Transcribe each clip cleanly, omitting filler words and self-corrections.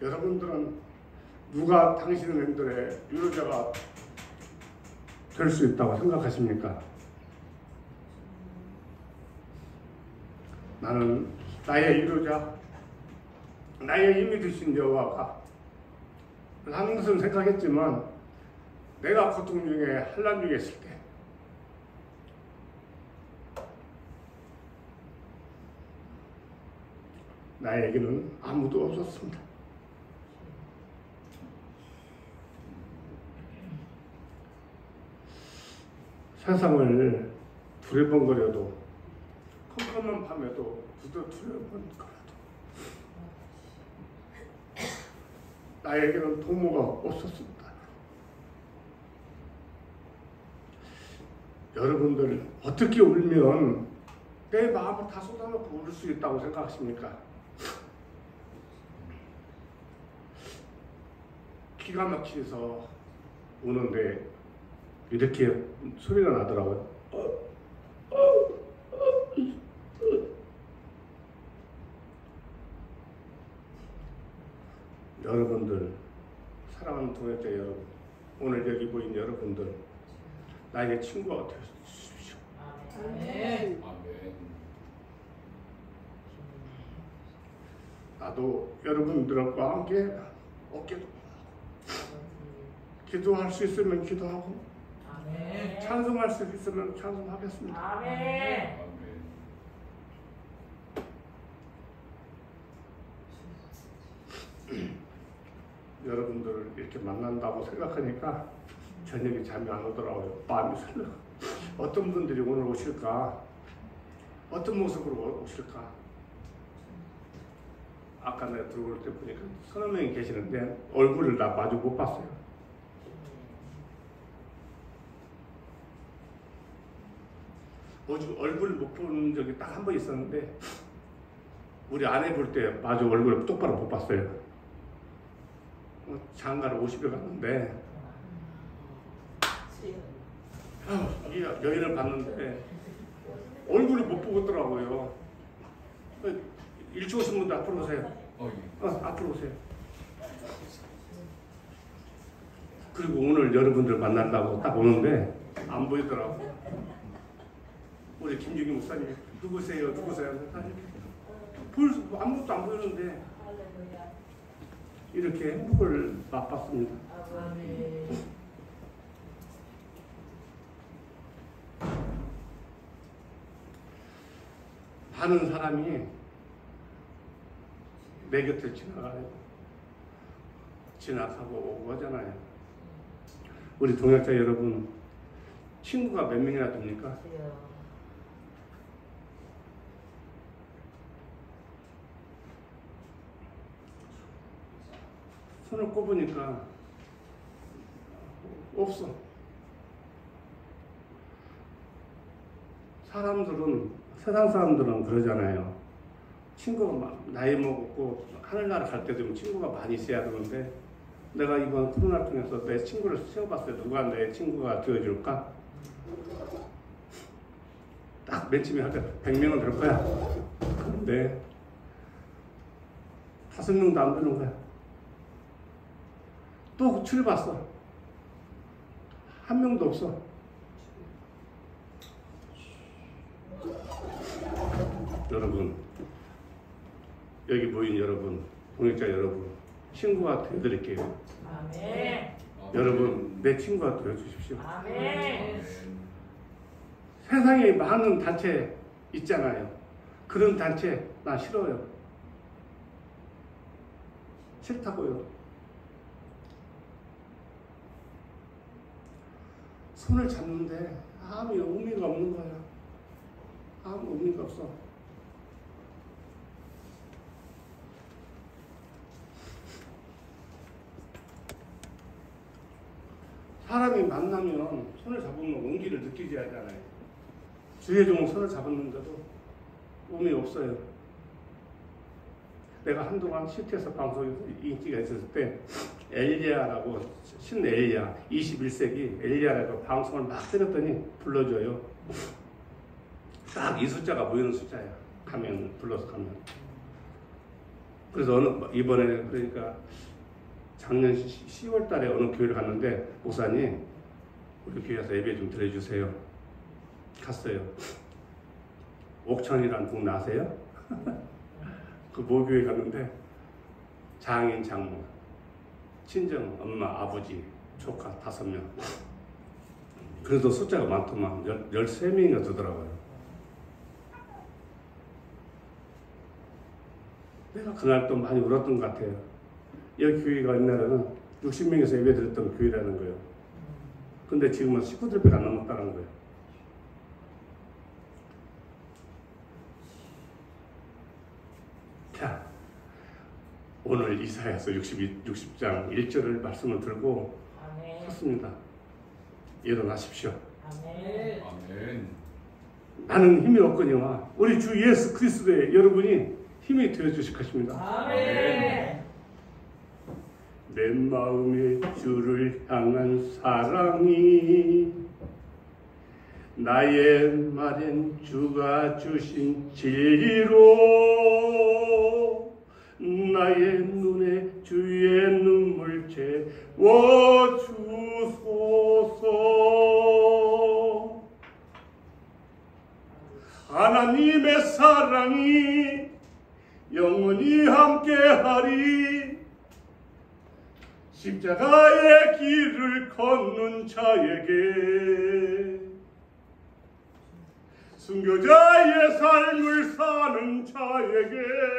여러분들은 누가 당신들의 유로자가 될 수 있다고 생각하십니까? 나는 나의 유로자, 나의 힘이 되신 여호와가 하는 것은 생각했지만 내가 고통 중에 환난 중에 있을 때 나에게는 아무도 없었습니다. 세상을 두려번거려도 컴컴한 밤에도 두려번거려도 나에게는 도모가 없었습니다. 여러분들 어떻게 울면 내 마음을 다 쏟아놓고 울 수 있다고 생각하십니까? 기가 막혀서 우는데 이렇게 소리가 나더라고요. 여러분들, 사랑하는 동역자 여러분, 오늘 여기 보인 여러분들, 나의 친구가 되어 주십시오. 아멘. 나도 여러분들과 함께 어깨도 기도할 수 있으면 기도하고, 찬송할 수 있으면 찬송하겠습니다. 아멘. 여러분들을 이렇게 만난다고 생각하니까 저녁에 잠이 안 오더라고요. 마음이 설레. 어떤 분들이 오늘 오실까? 어떤 모습으로 오실까? 아까 내가 들어올 때 보니까 서너 명이 계시는데 얼굴을 나 마주 못 봤어요. 얼굴 못 본 적이 딱 한 번 있었는데 우리 아내 볼 때 마주 얼굴을 똑바로 못 봤어요. 장가를 50일 갔는데 여인을 봤는데 얼굴을 못 보겠더라고요. 일찍 오신 분들 앞으로 오세요. 앞으로 오세요. 그리고 오늘 여러분들 만난다고 딱 오는데 안 보이더라고. 우리 김중희 목사님 누구세요? 누구세요? 아무것도 안 보이는데 이렇게 행복을 맛봤습니다. 많은 사람이 내 곁을 지나가고 오고 하잖아요. 우리 동역자 여러분, 친구가 몇 명이나 됩니까? 손을 꼽으니까 없어. 세상 사람들은 그러잖아요. 친구가 나이 먹고 하늘나라 갈 때 되면 친구가 많이 있어야 되는데 내가 이번 코로나 통해서 내 친구를 세워봤어요. 누가 내 친구가 되어줄까? 딱 맨 처음에 할 때 100명은 될 거야. 근데 5명도 안 되는 거야. 또 출봤어. 한 명도 없어. 여러분, 여기 모인 여러분, 동역자 여러분, 친구가 되어드릴게요. 아멘. 여러분, 내 친구가 되어주십시오. 아멘. 세상에 많은 단체 있잖아요. 그런 단체 나 싫어요. 싫다고요. 손을 잡는데 아무 의미가 없는 거야. 아무 의미가 없어. 사람이 만나면 손을 잡으면 온기를 느끼지 하잖아요. 주혜종은 손을 잡았는데도 의미 없어요. 내가 한동안 CT에서 방송에서 인기가 있었을 때 엘리야라고, 신 엘리야, 21세기 엘리야라고 방송을 막 때렸더니 불러줘요. 딱 이 숫자가 보이는 숫자야. 가면, 불러서 가면. 그래서 이번에 그러니까 작년 10월 달에 어느 교회를 갔는데 목사님 우리 교회에서 예배 좀 드려주세요. 갔어요. 옥천이라는 동네 아세요? 그 모교회 갔는데 장인 장모 친정 엄마 아버지 조카 5명. 그래도 숫자가 많더만 13명이나 되더라고요. 내가 그날 또 많이 울었던 것 같아요. 여기 교회가 옛날에는 60명에서 예배 드렸던 교회라는 거예요. 근데 지금은 19들밖에 안 남았다는 거예요. 자, 오늘 이사야서 60장 1절을 말씀을 들고 아멘. 섰습니다. 일어나십시오. 아멘. 아멘. 나는 힘이 없거니와 우리 주 예수 그리스도의 여러분이 힘이 되어 주실 것입니다. 아멘. 내 마음의 주를 향한 사랑이 나의 말엔 주가 주신 진리로 나의 눈에 주의 눈물 채워 주소서. 하나님의 사랑이 영원히 함께하리. 십자가의 길을 걷는 자에게 순교자의 삶을 사는 자에게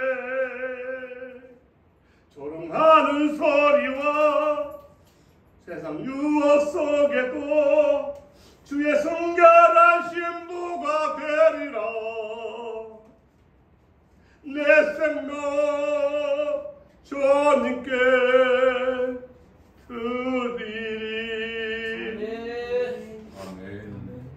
조롱하는 소리와 세상 유혹 속에도 주의 성결한 신부가 되리라. 내 생명 주님께 드리리. 아멘.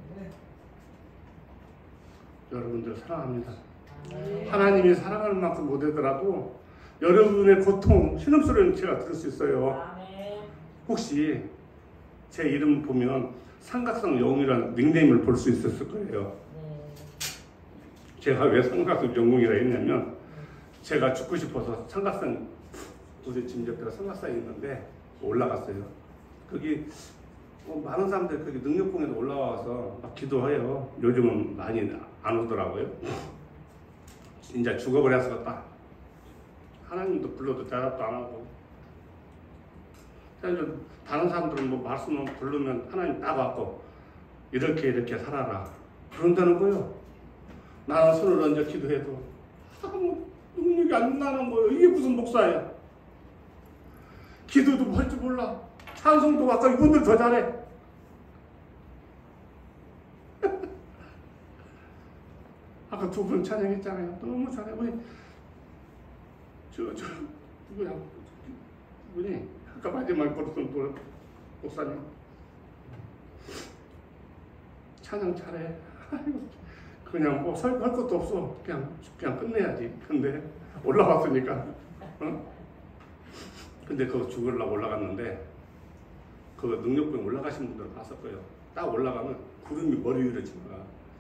여러분들 사랑합니다. 하나님이 사랑하는 만큼 못하더라도 여러분의 고통, 신음소리는 제가 들을 수 있어요. 아멘. 혹시 제 이름 보면 삼각성 영웅이라는 닉네임을 볼 수 있었을 거예요. 제가 왜 삼각성 영웅이라 했냐면 제가 죽고 싶어서 삼각성, 우리 집 옆에 삼각성이 있는데 올라갔어요. 거기 많은 사람들이 거기 능력봉에도 올라와서 막 기도해요. 요즘은 많이 안 오더라고요. 이제 죽어버렸어 딱. 하나님도 불러도 대답도 안 하고. 다른 사람들은 뭐 말씀을 부르면 하나님 딱 왔고 이렇게 살아라 그런다는 거예요. 나는 손을 얹어 기도해도 아무 능력이 안 나는 거예요. 이게 무슨 목사야. 기도도 할 줄 몰라. 찬송도 아까 이분들 더 잘해. 아까 2분 찬양했잖아요. 너무 잘해. 우리 누구야? 누구니? 아까 마지막에 부르던 목사님 찬양 잘해. 그냥 뭐 할 것도 없어. 그냥 끝내야지. 근데 올라왔으니까. 근데 그거 죽으려고 올라갔는데 그 능력병 올라가신 분들은 봤을 거예요. 딱 올라가면 구름이 머리 위로 지나가.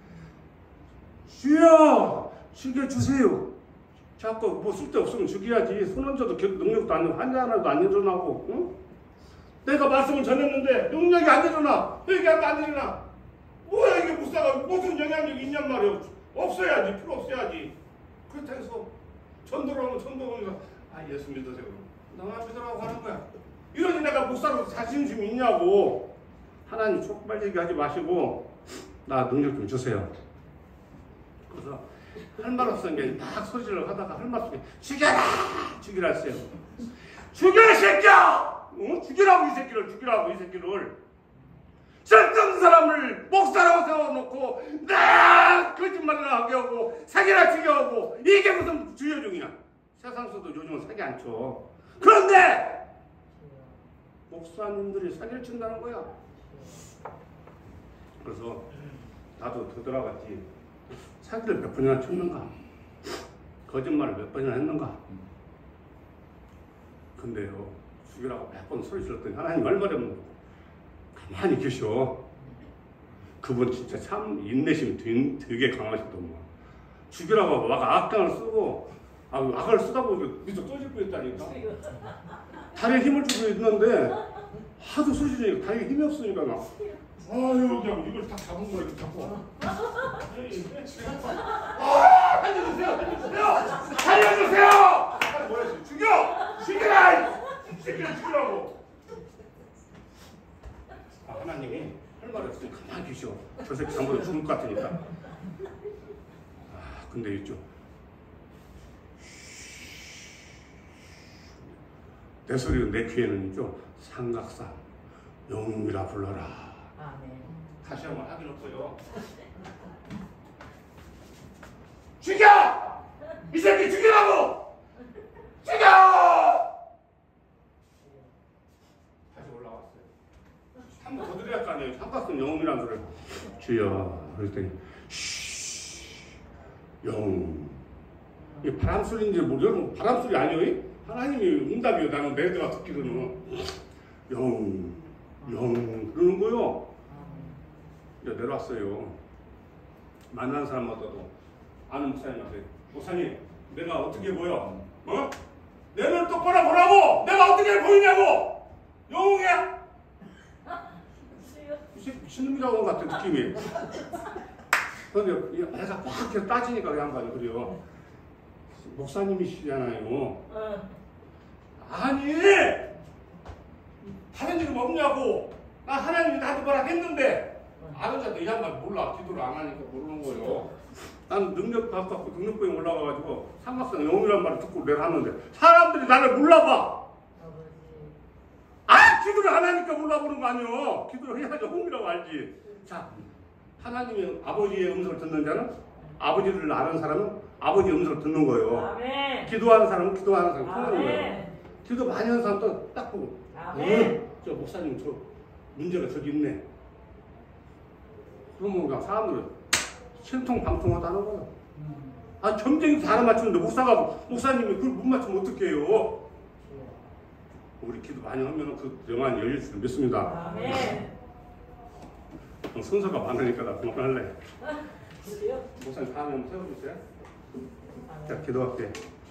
주여 죽여주세요. 자꾸 뭐 쓸데없으면 죽여야지. 손 얹어도 능력도 안 일어나고 환자 하나도 안 일어나고. 응? 내가 말씀을 전했는데 능력이 안 일어나. 회개하면 안 일어나. 뭐야 이게 목사가 무슨 영향력이 있냔 말이야. 없어야지. 필요 없어야지. 그렇다 해서 전도를 하면서 아 예수 믿으세요. 너만 믿으라고 하는 거야. 이러니 내가 목사로 자신심이 있냐고. 하나님 촉발되게 하지 마시고 나 능력 좀 주세요. 그래서 할 말 없은 게 막 소리를 하다가 할 말 없이 죽여라! 죽이라 했어요. 죽여 이 새끼야! 어? 죽이라고 이 새끼를 쓸데없는 사람을 목사라고 세워놓고 나 거짓말을 하게 하고 사기나 치게 하고 이게 무슨 주여종이야. 세상에서도 요즘은 사기 안 쳐. 그런데 목사님들이 사기를 친다는 거야. 그래서 나도 되돌아갔지. 사기를 몇 번이나 쳤는가? 거짓말을 몇 번이나 했는가? 근데요, 죽이라고 몇 번 소리 질렀더니 하나님 얼마나 가만히 계셔. 그분 진짜 참 인내심이 되게 강하시더만. 죽이라고 막 악당을 쓰고 악을 쓰다 보니까 밑에 떠질 뻔했다니까. 다리에 힘을 주고 있는데 하도 쑤시니까 다리에 힘이 없으니까 막 아유 그냥 이걸 딱 잡은 거야 이렇게 잡고. 살려주세요! 살려주세요! 뭐야 죽여! 죽여라! 죽이라고! 하나님이 할 말이 없으니 가만히 계셔. 저 새끼 잘못해 죽을 것 같으니까. 근데 있죠. 내 소리는 내 귀에는 있죠. 삼각산 영웅이라 불러라. 아멘. 다시 한번 하긴 없어요. 죽여! 이 새끼 죽이라고! 죽여! 다시 올라왔어요. 한 번 더 드려야 할 거 아니에요. 삼각산 영웅이라는 소리를 주여 그랬더니 영웅. 이 바람 소리인지 모르죠? 바람 소리 아니에요? 하나님이 응답이요. 나는 내가 듣기로는 영웅 그러는 거요. 이제 내려왔어요. 만난 사람마다도 아는 목사님한테 목사님 내가 어떻게 보여? 어? 내 눈을 똑바로 보라고! 내가 어떻게 보이냐고! 영웅이야? 이 새끼 미친놈이라고 하는 것 같아 느낌이. 그런데 내가 꽉 이렇게 따지니까 그 양반이 그래요. 목사님이시잖아요. 아니 다른 일은 없냐고. 나 하나님이 나한테 뭐라 했는데 아는 자도 이 양반 몰라. 기도를 안 하니까 모르는 거예요. 나는 능력 갖고 능력병이 올라가가지고 삼각산 영웅이란 말을 듣고 내가 하는데 사람들이 나를 몰라봐. 기도를 안 하니까 몰라보는 거 아니요. 기도를 해야지 홍이라고 알지. 자, 하나님의 아버지의 음성을 듣는 자는 아버지를 아는 사람은 아버지의 음성을 듣는 거예요. 아멘. 기도하는 사람은 기도하는 사람을 통하는 거예요. 아멘. 기도 많이 하는 사람도 딱 보고 저 목사님 저 문제가 저기 있네. 그러면 그냥 사람들은 신통방통하다는 거예요. 점쟁이 다 맞추는데 목사님이 그걸 못 맞추면 어떡해요. 우리 기도 많이 하면 그 영안이 열릴 줄 믿습니다. 아멘. 순서가 많으니까 나 그만할래. 목사님 다음에 한번 세워주세요. 자, 기도할게.